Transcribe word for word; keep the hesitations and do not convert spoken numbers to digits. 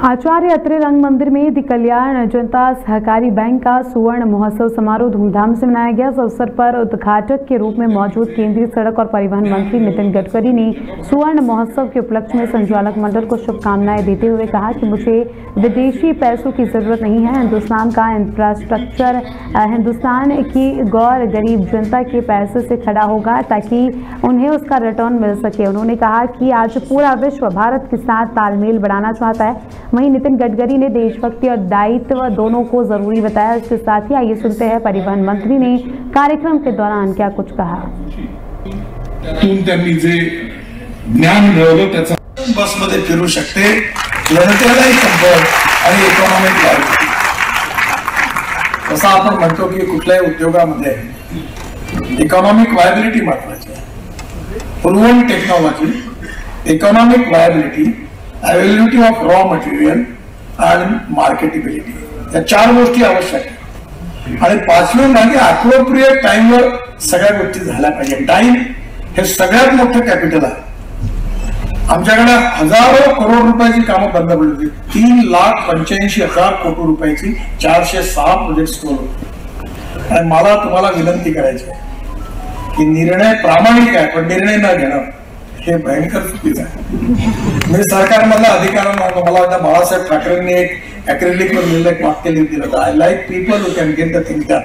आचार्य अत्रे रंग मंदिर में दी कल्याण जनता सहकारी बैंक का सुवर्ण महोत्सव समारोह धूमधाम से मनाया गया। इस अवसर पर उद्घाटक के रूप में मौजूद केंद्रीय सड़क और परिवहन मंत्री नितिन गडकरी ने सुवर्ण महोत्सव के उपलक्ष्य में संचालक मंडल को शुभकामनाएं देते हुए कहा कि मुझे विदेशी पैसों की जरूरत नहीं है। हिंदुस्तान का इंफ्रास्ट्रक्चर हिंदुस्तान की गौर गरीब जनता के पैसे से खड़ा होगा ताकि उन्हें उसका रिटर्न मिल सके। उन्होंने कहा कि आज पूरा विश्व भारत के साथ तालमेल बढ़ाना चाहता है। वहीं नितिन गडकरी ने देशभक्ति और दायित्व दोनों को जरूरी बताया। इसके साथ ही आइए सुनते हैं परिवहन मंत्री ने कार्यक्रम के दौरान क्या कुछ कहा। त्यांनी जे ज्ञान मिळवलं त्याचा बसमध्ये फिरू शकते, जनतेलाही कम्फर्ट आणि इकॉनॉमिक व्हायबिलिटी। जसं आपण म्हणतो की कुठल्याही उद्योगामध्ये इकॉनॉमिक व्हायबिलिटी महत्वाची आहे। Proven technology, economic viability, availability of raw material आणि मार्केटेबिलिटी, या चार गोष्टी आवश्यक आहेत। आणि पाचवी म्हणजे अप्रोप्रिएट टाइमवर सगळ्या गोष्टी झाल्या पाहिजे। टाइम हे सगळ्यात मोठं कॅपिटल आहे। आमच्याकडे हजारो करोड रुपयाची कामं बंद पडली होती। तीन लाख पंच्याऐंशी हजार कोटी रुपयाची चारशे सहा प्रोजेक्ट स्टोर होते। आणि मला तुम्हाला विनंती करायची आहे की निर्णय प्रामाणिक आहे, पण निर्णय न घेणं हे भयंकर चुकीचं आहे। मी सरकारमधला अधिकाऱ्यांना मला वाटतं बाळासाहेब ठाकरेंनी एक अॅक्रेलिक वर लिहिलं एक वाक्य लिहिलं, I like people who can get the thing done.